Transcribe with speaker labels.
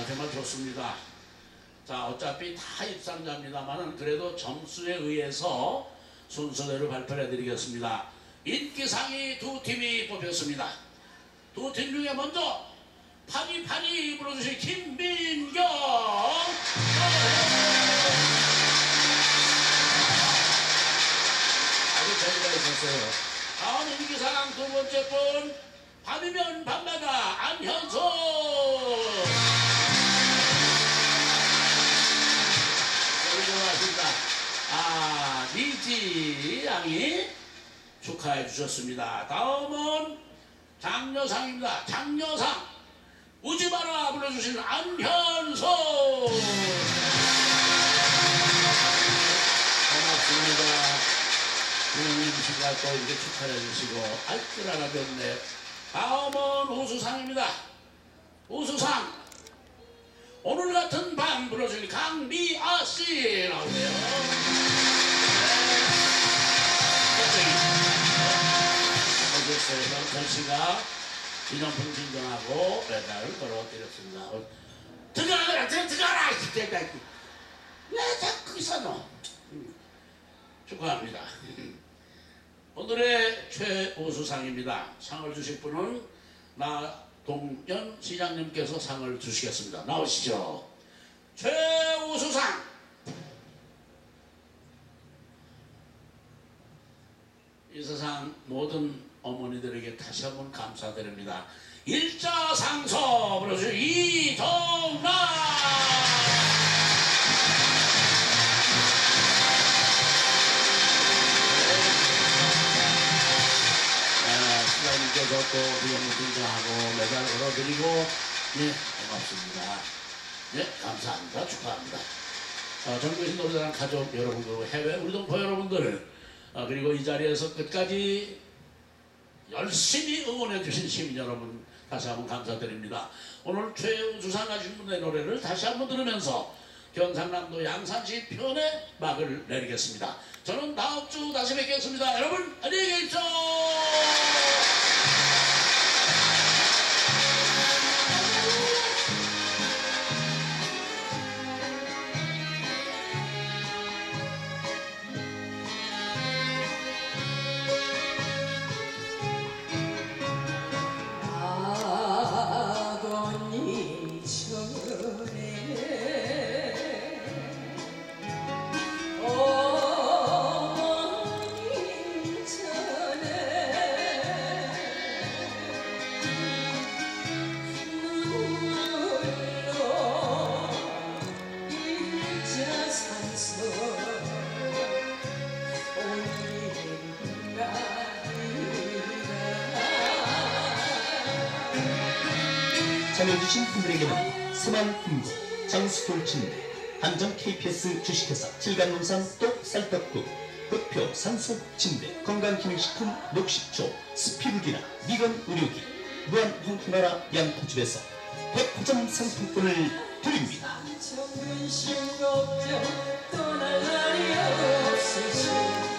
Speaker 1: 정말 좋습니다. 자, 어차피 다 입상자입니다만은 그래도 점수에 의해서 순서대로 발표를 해드리겠습니다. 인기상이 두 팀이 뽑혔습니다. 두 팀 중에 먼저 파리파리 불러주신 김민경. 아주 재미가 있었어요. 다음 인기상 두 번째 분 밤이면 밤마다 안현석. 니지 양이 축하해 주셨습니다. 다음은 장려상입니다. 장려상 우지마라 불러주신 안현석. 고맙습니다. 부모님 씨가 또 이렇게 축하해 주시고 알뜰 하나 뵙네. 다음은 우수상입니다. 우수상 오늘 같은 밤 불러주신 강미아 씨 나오네요. 어제서요 전 씨가 기념품 증정하고 메달을 걸어드렸습니다. 들어가라 들어가라 왜 자꾸 있어 축하합니다. 오늘의 최우수상입니다. 상을 주실 분은 나동연 시장님께서 상을 주시겠습니다. 나오시죠. 최우수상 이 세상 모든 어머니들에게 다시 한번 감사드립니다. 일자상서 불러주신 이정란. 시장님께서 또 기념품 증정하고 메달 걸어드리고 네 고맙습니다. 네 감사합니다. 축하합니다. 전국의 노래자랑 가족 여러분들, 해외 우리 동포 여러분들, 그리고 이 자리에서 끝까지 열심히 응원해 주신 시민 여러분 다시 한번 감사드립니다. 오늘 최우수상 가신 분의 노래를 다시 한번 들으면서 경상남도 양산시 편의 막을 내리겠습니다. 저는 다음 주 다시 뵙겠습니다. 여러분 안녕히 계십시오.
Speaker 2: 참여해주신 분들에게는 새만금고, 장수돌침대, 한정 KPS 주식회사, 칠간농산 똑쌀떡국, 흑표 산소침대, 건강기능식품 녹식초, 스피루기나 미건 의료기, 무한황토나라 양파집에서 백화점 상품권을 드립니다.
Speaker 3: 걱정 떠날 날이 없으시